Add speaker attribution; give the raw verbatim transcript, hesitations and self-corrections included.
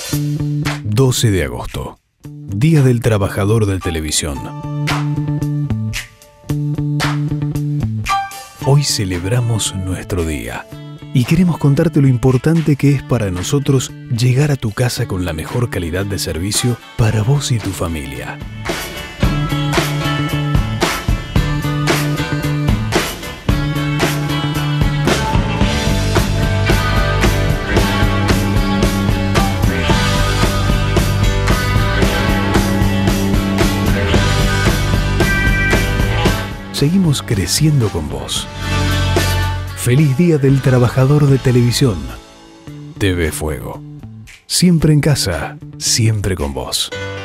Speaker 1: doce de agosto, Día del Trabajador de Televisión. Hoy celebramos nuestro día y queremos contarte lo importante que es para nosotros llegar a tu casa con la mejor calidad de servicio para vos y tu familia. Seguimos creciendo con vos. Feliz Día del Trabajador de Televisión. T V Fuego. Siempre en casa, siempre con vos.